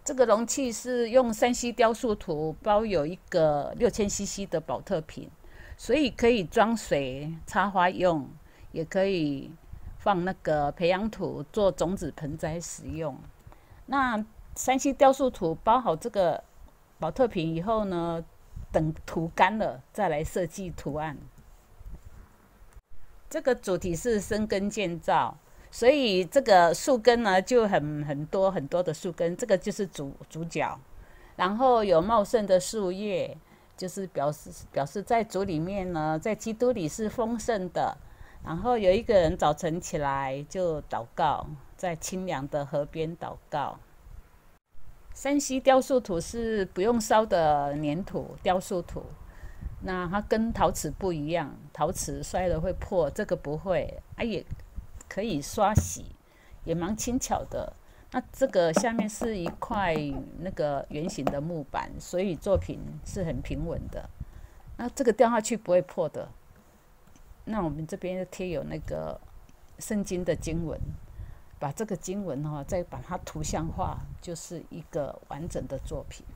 这个容器是用3C 雕塑图包有一个6000cc 的保特瓶，所以可以装水插花用，也可以放那个培养土做种子盆栽使用。那3C 雕塑图包好这个保特瓶以后呢，等涂干了再来设计图案。这个主题是生根建造，所以这个树根呢就很多很多的树根，这个就是主角。然后有茂盛的树叶，就是表示在主里面呢，在基督里是丰盛的。然后有一个人早晨起来就祷告，在清凉的河边祷告。3C 雕塑土是不用烧的粘土雕塑土，那它跟陶瓷不一样，陶瓷摔了会破，这个不会，也可以刷洗，也蛮轻巧的。那这个下面是一块那个圆形的木板，所以作品是很平稳的。那这个掉下去不会破的。那我们这边贴有那个圣经的经文，把这个经文再把它图像化，就是一个完整的作品。